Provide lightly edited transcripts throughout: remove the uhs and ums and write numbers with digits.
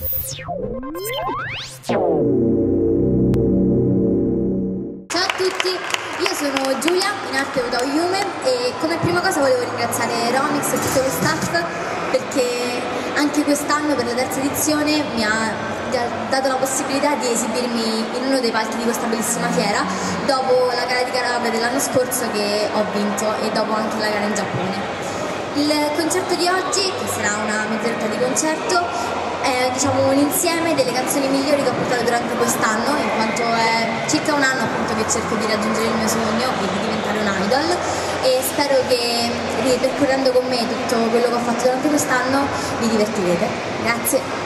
Ciao a tutti, io sono Giulia, in arte Udo Yume, e come prima cosa volevo ringraziare Romix e tutto lo staff perché anche quest'anno per la terza edizione mi ha dato la possibilità di esibirmi in uno dei palchi di questa bellissima fiera dopo la gara di Calabria dell'anno scorso che ho vinto e dopo anche la gara in Giappone. Il concerto di oggi, che sarà una mezz'oretta di concerto, è diciamo un insieme delle canzoni migliori che ho portato durante quest'anno, in quanto è circa un anno appunto che cerco di raggiungere il mio sogno e di diventare un idol, e spero che ripercorrendo con me tutto quello che ho fatto durante quest'anno vi divertirete. Grazie.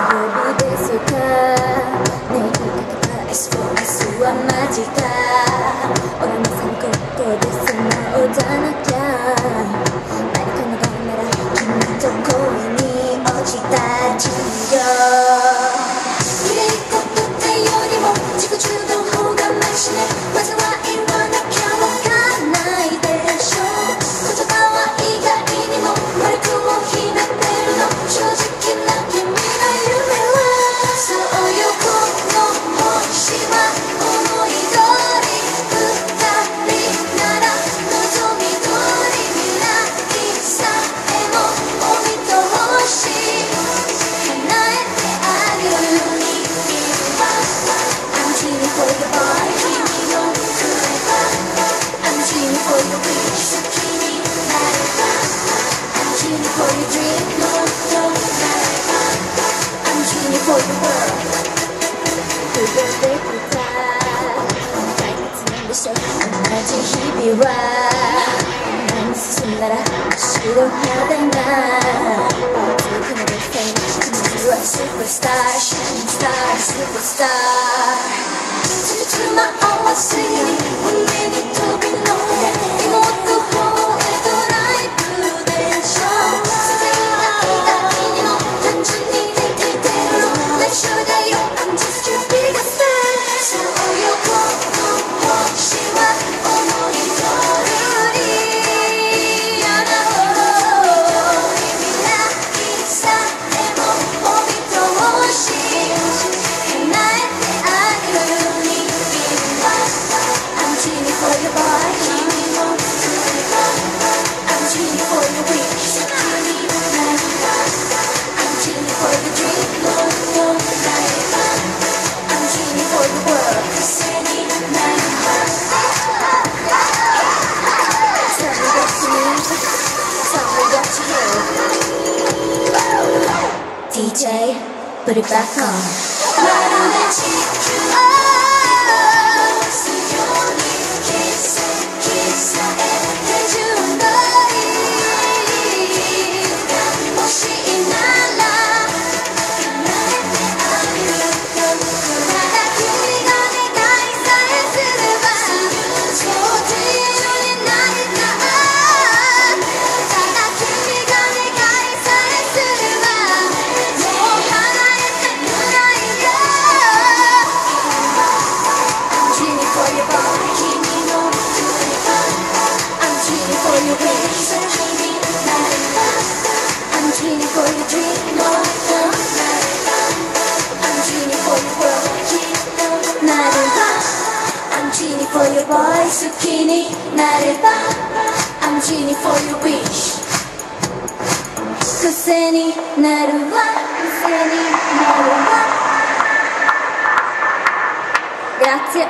Sua mágica べきだ退屈なんでしょ同じ日々は前に進んだら後ろ肌が続くのでフェイク君はスーパースターシャイニングスタースーパースターつるつる回すように胸に飛び乗ってもっと方へドライブでしょ自然な君にも単純にできてる内緒だよ I'm just your biggest fan そうよこの星は思い通りあなたを未来さえもお見通し叶えてあげるに I'm cheating for your boy I'm cheating for your wish I'm cheating for your dream I'm cheating for your world Tell me what you need Tell me what you need DJ, put it back on まるで地球For your boy 好きになれば I'm genie for your wish 癖になるわ癖になるわ Grazie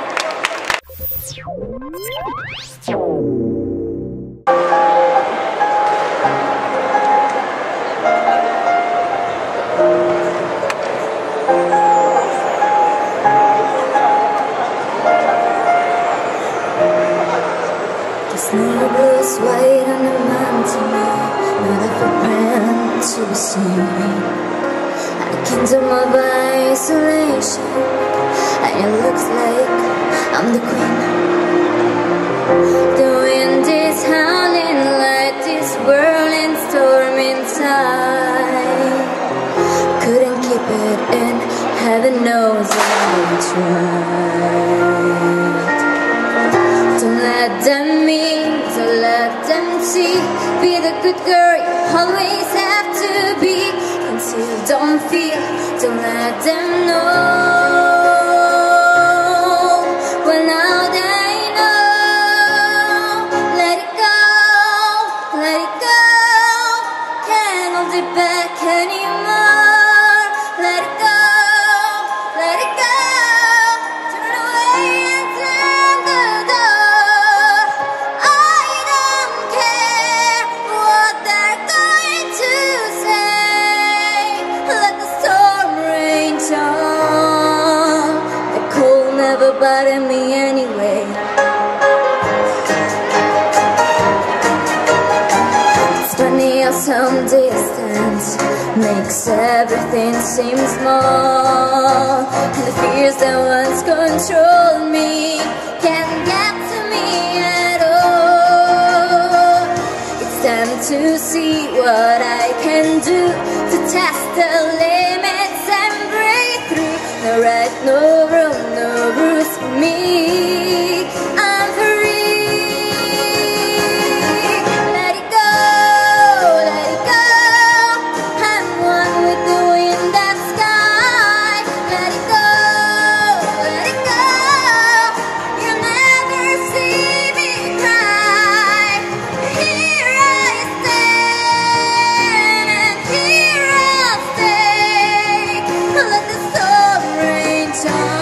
Neighbors wait on the mountain, not of a brand to be seen. A kingdom of isolation, and it looks like I'm the queen. The wind is howling like this whirling storm inside. Couldn't keep it in, heaven knows I tried. Don't let them mean, don't let them see. Be the good girl you always have to be. Until don't feel, don't let them know. Well now they know. Let it go, let it go. Can't hold it back anymore. Let it go, let it go. Turn away and turn the door. I don't care what they're going to say. Let the storm rage on. The cold never bothered me anyway. It's funny how some distance makes everything seem small, and the fears that once controlled me can't get to me at all. It's time to see what I can do to test the limits and break through. No right, no wrong, no rules for me. I'm free. Let it go, let it go. I'm one with the wind and sky. Let it go, let it go. You'll never see me cry. Here I stand and here I'll stay. Let the storm rage on.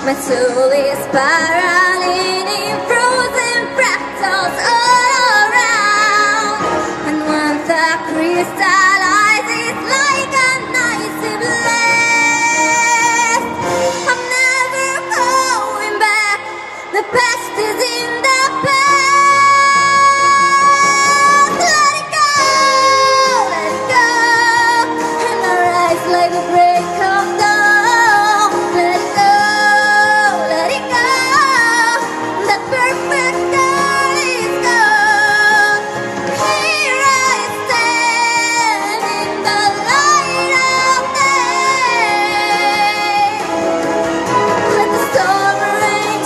My soul is spiraling in frozen fractals all around. And once the crystallizes like an icy blast, I'm never going back. The past is in the past. Let it go, and I rise like a break of dawn. Let it go, let it go. The perfect girl is gone. Here I stand in the light of day. Let the storm rain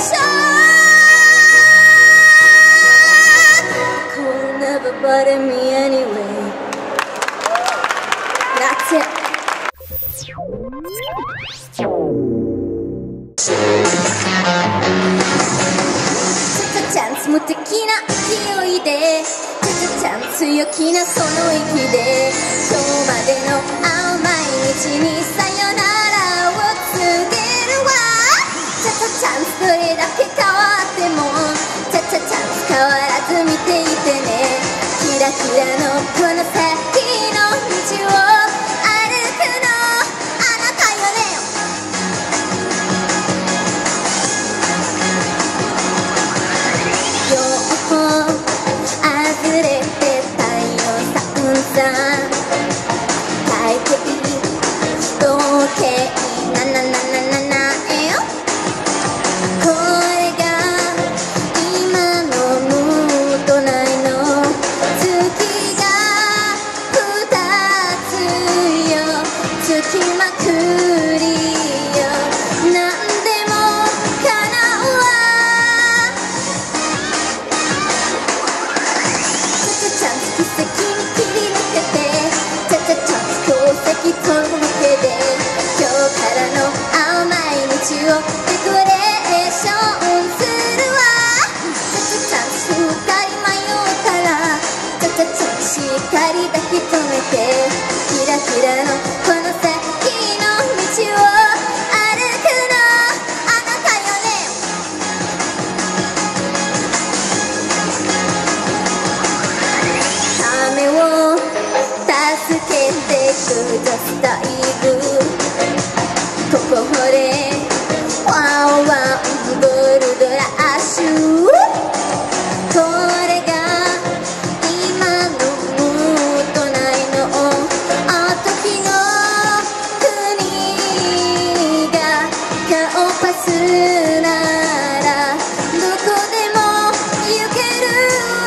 shine. Cold never bothered me anyway. Grazie.チャンス無敵な勢いでチャン強気なその息で今日までの青毎日にさよならを告げるわ。チャンスどれだけ変わってもチャンス変わらず見ていてね。キラキラのこの先の道を歩くのあなたよね。両方外れて太陽さんさ快適時計ななななななえよ。これが今のムード内の月が2つよ。つきまくりよ。なんでも叶うわ。チャンス奇跡に切り抜けてチャンス宝石とのけで今日からの青毎日をデコレーションするわ。チャンス二人迷ったらチャンスしっかり抱き留めてキラキラのこの先の道を歩くのあなたよね。雨を助けてくださいぶここほれワンワンボルドラッシュ。これが今のムード内のあ時の国が顔パスならどこでも行けるわ。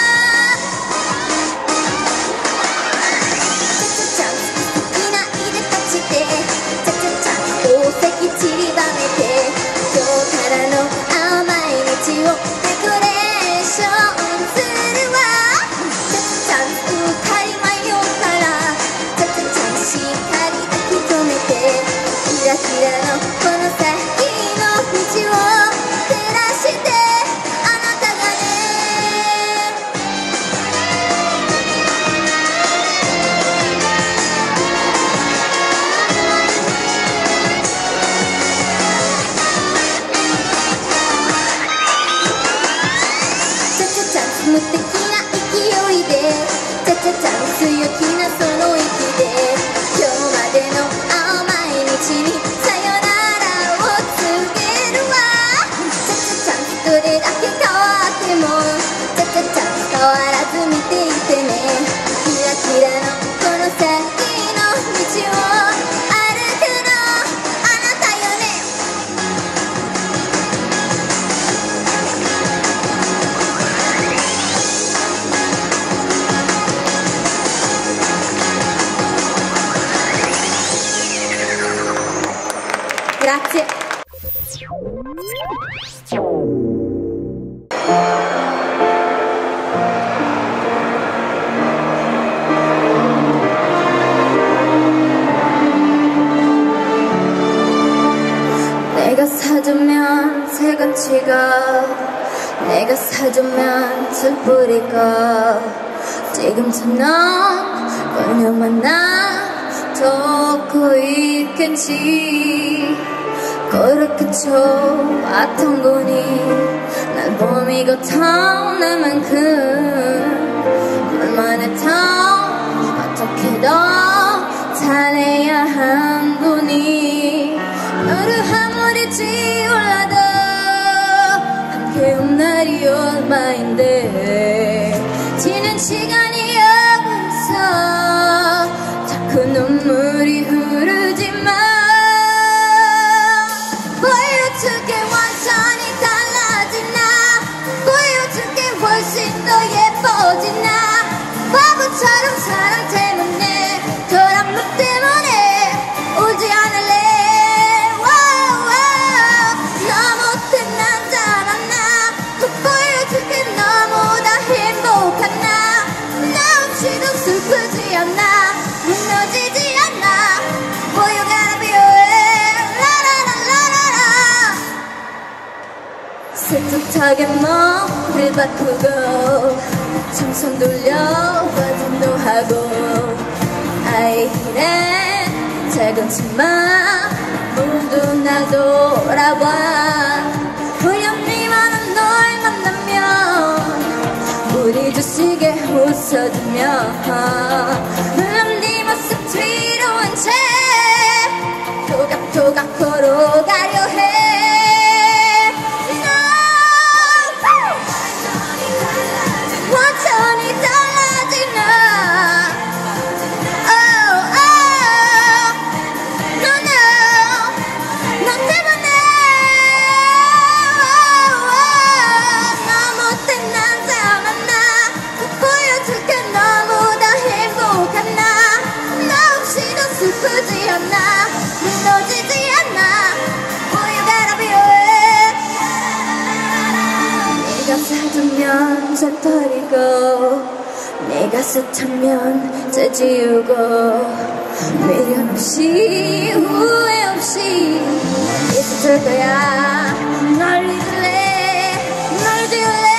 チャンス好きないでたちでチャンス宝石散りばめて今日からの青毎日をデコレーションするわ。チャンス二人迷ったらチャンスしっかり抱き留めてキラキラのこの先の道を照らしてあなたがね。チャンス無敵な勢いでチャンス強気なその息で今日までの青毎日にさよならを告げるわ。チャンスどれだけ変わってもチャンス変わらず見ていてね。キラキラのこの先の道を歩くのあなたよね。Grazie. 내가 사주면 새건치가 내가 사주면 술뿌리가 지금처럼 그녀만 나 덮고 있겠지. 그렇게 좋았던 거니 날 봄이고 타오는 만큼 얼마나 더 어떻게 더 잘해야 한 거니 너를 아무리 지울라도 함께 온 날이 얼마인데 지난 시간이 오고 있어 자꾸 눈물이 흐르지만 어떻게 완전히 달라진 나 보여 어떻게 훨씬 더 예뻐진 나 바보처럼 사랑 때문에 저런 너 때문에 울지 않을래 너 못된 남자 만나 보여 어떻게 너무나 행복한 나 없이도 슬프지 않아 무너지지 않아 Boy you gotta be 세툭하게 머리를 바꾸고 청선 돌려 버튼도 하고 아이래 작은 치마 모두 날 돌아봐 우연히만은 널 만나면 우리 두 시계 웃어주며 물론 네 모습 뒤로 한 채 토각토각 걸어가려 해 슬프지 않아 무너지지 않아 Boy you gotta be away 네가 사두면 잘 버리고 네가 숱하면 잘 지우고 미련 없이 후회 없이 있을 거야 널 잊을래 널 지울래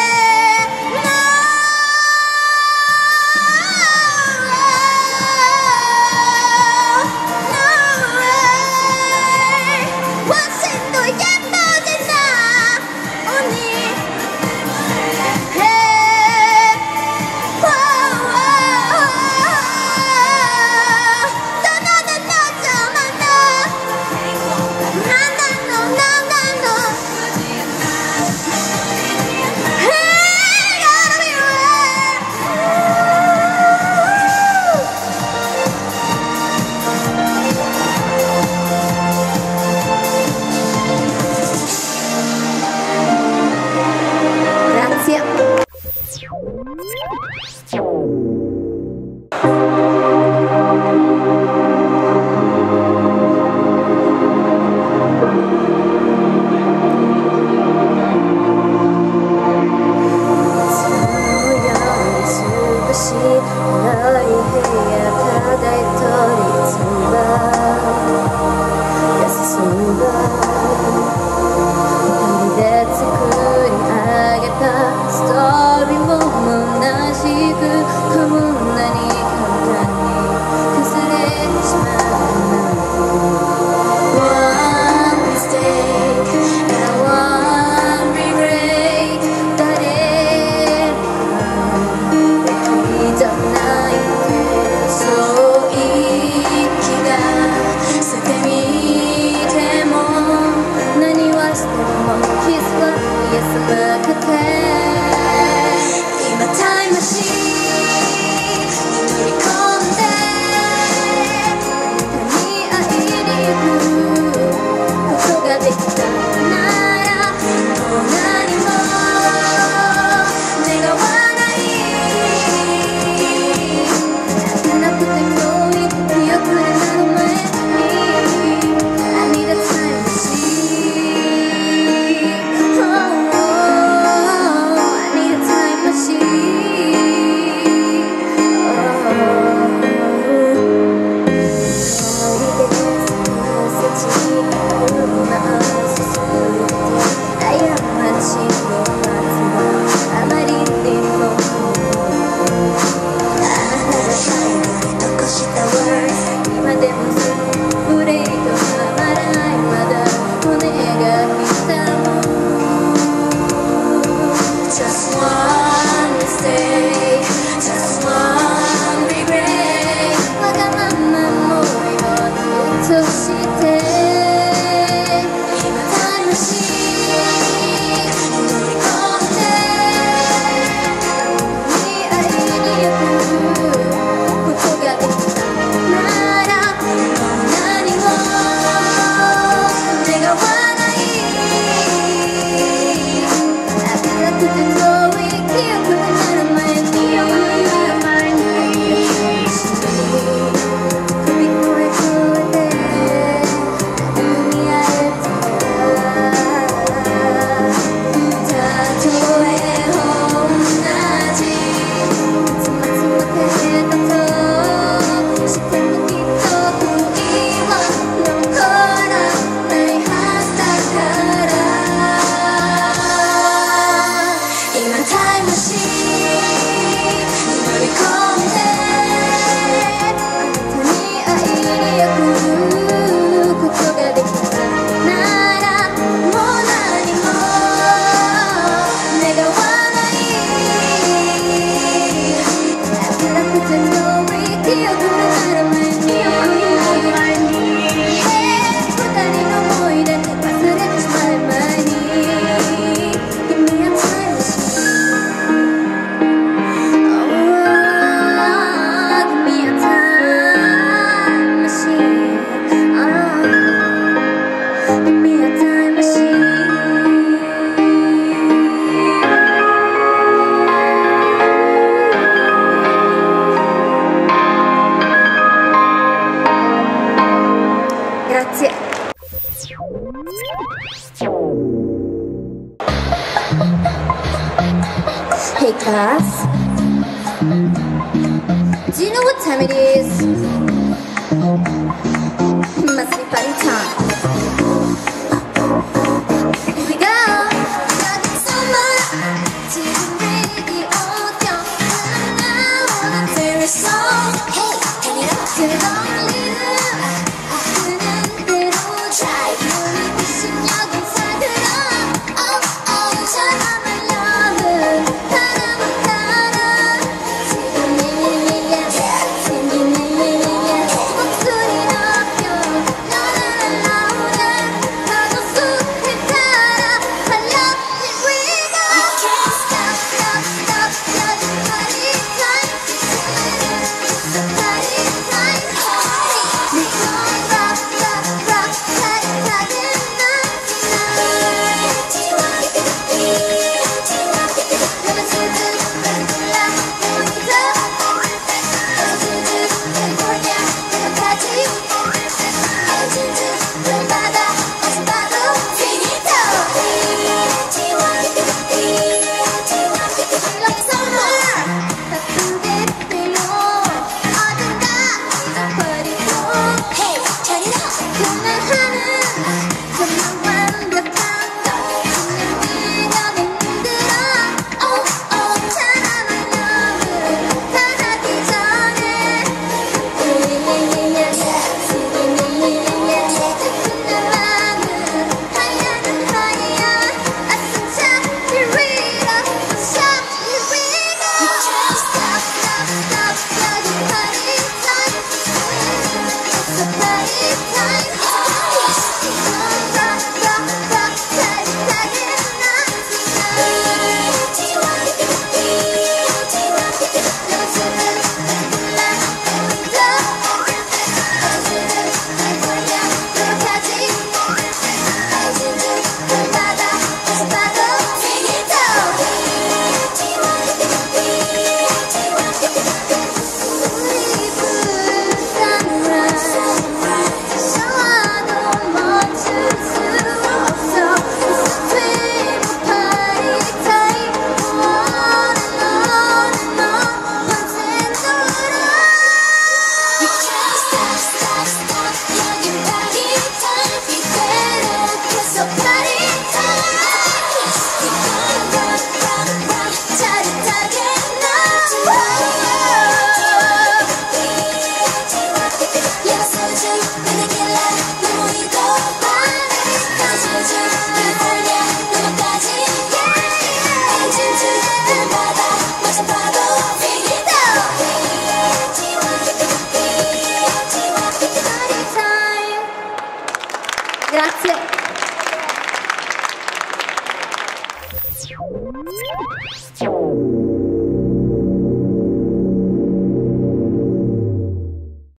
Hey class, do you know what time it is?